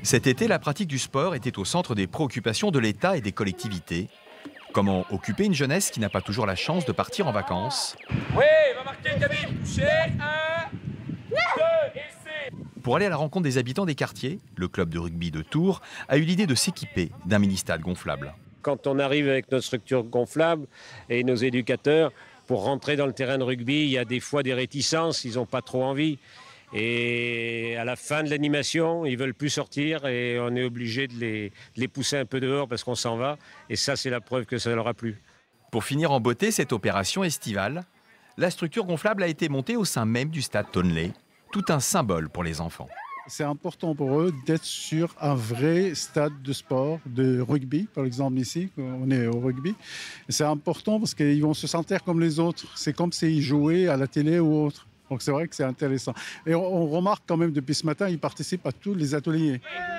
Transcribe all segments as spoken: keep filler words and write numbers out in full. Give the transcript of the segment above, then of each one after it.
Cet été, la pratique du sport était au centre des préoccupations de l'État et des collectivités. Comment occuper une jeunesse qui n'a pas toujours la chance de partir en vacances? Oui, va marquer Camille, touché, un, deux, et c'est... Pour aller à la rencontre des habitants des quartiers, le club de rugby de Tours a eu l'idée de s'équiper d'un mini-stade gonflable. Quand on arrive avec notre structure gonflable et nos éducateurs, pour rentrer dans le terrain de rugby, il y a des fois des réticences, ils n'ont pas trop envie. Et à la fin de l'animation, ils ne veulent plus sortir et on est obligé de les, de les pousser un peu dehors parce qu'on s'en va. Et ça, c'est la preuve que ça leur a plu. Pour finir en beauté cette opération estivale, la structure gonflable a été montée au sein même du stade Tonley, tout un symbole pour les enfants. C'est important pour eux d'être sur un vrai stade de sport, de rugby, par exemple ici, on est au rugby. C'est important parce qu'ils vont se sentir comme les autres. C'est comme s'ils jouaient à la télé ou autre. Donc c'est vrai que c'est intéressant. Et on, on remarque quand même depuis ce matin, ils participent à tous les ateliers.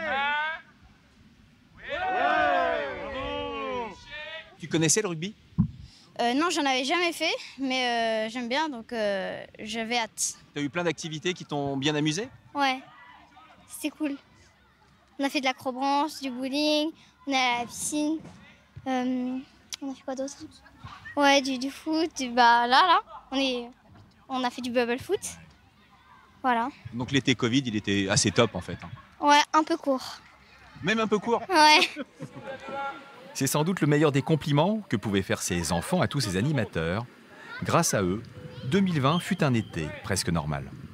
Tu connaissais le rugby? Euh, non, j'en avais jamais fait, mais euh, j'aime bien, donc euh, j'avais hâte. Tu as eu plein d'activités qui t'ont bien amusé? Ouais, c'était cool. On a fait de l'acrobranche, du bowling, on est allé à la piscine. Euh, on a fait quoi d'autre? Ouais, du, du foot. Du, bah là, là, on, est, on a fait du bubble foot. Voilà. Donc l'été Covid, il était assez top en fait. Ouais, un peu court. Même un peu court? Ouais. C'est sans doute le meilleur des compliments que pouvaient faire ces enfants à tous ces animateurs. Grâce à eux, deux mille vingt fut un été presque normal.